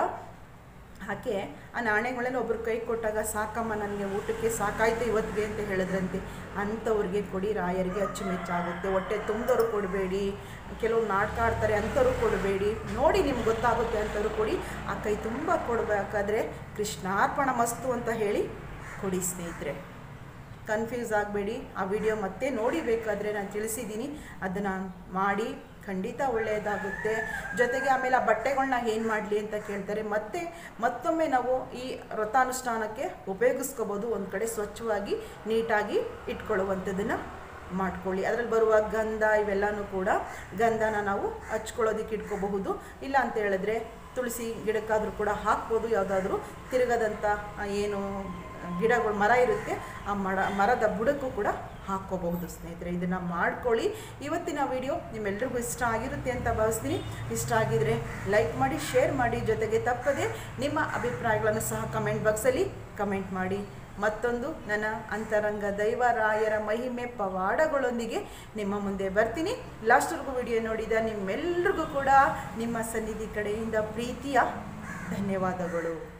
ಹಾಗೆ ಆ ನಾಣ್ಯಗಳನ್ನ ಒಬ್ಬರು ಕೈ ಕೊಟ್ಟಾಗ ಸಾಕಮ್ಮ ನನಗೆ ಊಟಕ್ಕೆ ಸಾಕಾಯಿತು ಇವತ್ತಿಗೆ ಅಂತ ಹೇಳಿದ್ರಂತೆ. ಅಂಥವ್ರಿಗೆ ಕೊಡಿ, ರಾಯರಿಗೆ ಅಚ್ಚುಮೆಚ್ಚಾಗುತ್ತೆ. ಹೊಟ್ಟೆ ತುಂಬಿದವರು ಕೊಡಬೇಡಿ. ಕೆಲವ್ರು ನಾಟಕ ಆಡ್ತಾರೆ ಅಂಥವ್ರು ಕೊಡಬೇಡಿ. ನೋಡಿ ನಿಮ್ಗೆ ಗೊತ್ತಾಗುತ್ತೆ ಅಂಥವ್ರು ಕೊಡಿ. ಆ ಕೈ ತುಂಬ ಕೊಡಬೇಕಾದ್ರೆ ಕೃಷ್ಣಾರ್ಪಣ ಮಸ್ತು ಅಂತ ಹೇಳಿ ಕೊಡಿ ಸ್ನೇಹಿತರೆ. ಕನ್ಫ್ಯೂಸ್ ಆಗಬೇಡಿ. ಆ ವಿಡಿಯೋ ಮತ್ತೆ ನೋಡಿ ಬೇಕಾದರೆ ನಾನು ತಿಳಿಸಿದ್ದೀನಿ, ಅದನ್ನು ಮಾಡಿ ಖಂಡಿತ ಒಳ್ಳೆಯದಾಗುತ್ತೆ. ಜೊತೆಗೆ ಆಮೇಲೆ ಆ ಬಟ್ಟೆಗಳನ್ನ ಏನು ಮಾಡಲಿ ಅಂತ ಕೇಳ್ತಾರೆ. ಮತ್ತೆ ಮತ್ತೊಮ್ಮೆ ನಾವು ಈ ವ್ರತಾನುಷ್ಠಾನಕ್ಕೆ ಉಪಯೋಗಿಸ್ಕೋಬೋದು. ಒಂದು ಕಡೆ ಸ್ವಚ್ಛವಾಗಿ ನೀಟಾಗಿ ಇಟ್ಕೊಳ್ಳುವಂಥದ್ದನ್ನು ಮಾಡ್ಕೊಳ್ಳಿ. ಅದರಲ್ಲಿ ಬರುವ ಗಂಧ ಇವೆಲ್ಲನೂ ಕೂಡ ಗಂಧನ ನಾವು ಹಚ್ಕೊಳ್ಳೋದಕ್ಕೆ ಇಟ್ಕೋಬಹುದು. ಇಲ್ಲ ಅಂತ ಹೇಳಿದ್ರೆ ತುಳಸಿ ಗಿಡಕ್ಕಾದರೂ ಕೂಡ ಹಾಕ್ಬೋದು. ಯಾವುದಾದ್ರೂ ತಿರುಗದಂಥ ಏನು ಗಿಡಗಳು ಮರ ಇರುತ್ತೆ ಆ ಮರ ಮರದ ಬುಡಕ್ಕೂ ಕೂಡ ಹಾಕ್ಕೋಬಹುದು ಸ್ನೇಹಿತರೆ. ಇದನ್ನು ಮಾಡ್ಕೊಳ್ಳಿ. ಇವತ್ತಿನ ವಿಡಿಯೋ ನಿಮ್ಮೆಲ್ರಿಗೂ ಇಷ್ಟ ಆಗಿರುತ್ತೆ ಅಂತ ಭಾವಿಸ್ತೀನಿ. ಇಷ್ಟ ಆಗಿದರೆ ಲೈಕ್ ಮಾಡಿ, ಶೇರ್ ಮಾಡಿ, ಜೊತೆಗೆ ತಪ್ಪದೆ ನಿಮ್ಮ ಅಭಿಪ್ರಾಯಗಳನ್ನು ಸಹ ಕಮೆಂಟ್ ಬಾಕ್ಸಲ್ಲಿ ಕಮೆಂಟ್ ಮಾಡಿ. ಮತ್ತೊಂದು ನನ್ನ ಅಂತರಂಗ ದೈವರಾಯರ ಮಹಿಮೆ ಪವಾಡಗಳೊಂದಿಗೆ ನಿಮ್ಮ ಮುಂದೆ ಬರ್ತೀನಿ. ಲಾಸ್ಟ್ವರೆಗೂ ವಿಡಿಯೋ ನೋಡಿದ ನಿಮ್ಮೆಲ್ರಿಗೂ ಕೂಡ ನಿಮ್ಮ ಸನ್ನಿಧಿ ಕಡೆಯಿಂದ ಪ್ರೀತಿಯ ಧನ್ಯವಾದಗಳು.